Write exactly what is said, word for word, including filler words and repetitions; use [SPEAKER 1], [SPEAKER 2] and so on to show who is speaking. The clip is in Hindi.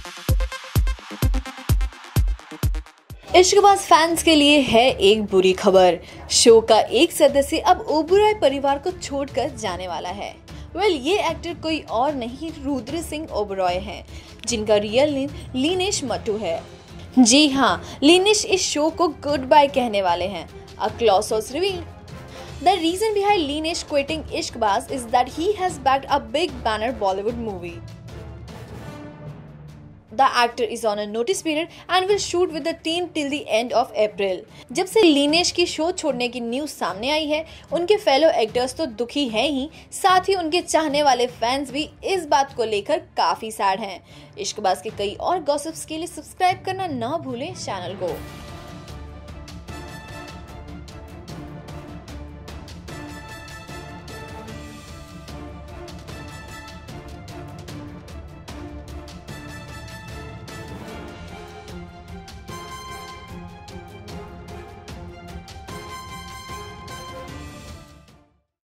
[SPEAKER 1] इश्कबाज फैंस के लिए है एक बुरी खबर। शो का एक सदस्य अब ओबेरॉय परिवार को छोड़कर जाने वाला है। वेल well, ये एक्टर कोई और नहीं रुद्र सिंह ओबेरॉय हैं, जिनका रियल नेम लीनेश मट्टू है। जी हाँ, लीनेश इस शो को गुड बाय कहने वाले हैं। A close source revealed The reason behind Linesh quitting Ishqbaaz is that he has backed a big banner Bollywood movie. The actor is on a notice period and will shoot with the team till the end of April. जब से लीनेश की शो छोड़ने की न्यूज सामने आई है, उनके फेलो एक्टर्स तो दुखी हैं ही, साथ ही उनके चाहने वाले फैंस भी इस बात को लेकर काफी सैड हैं। इश्कबाज के कई और गॉसिप्स के लिए सब्सक्राइब करना ना भूलें चैनल को।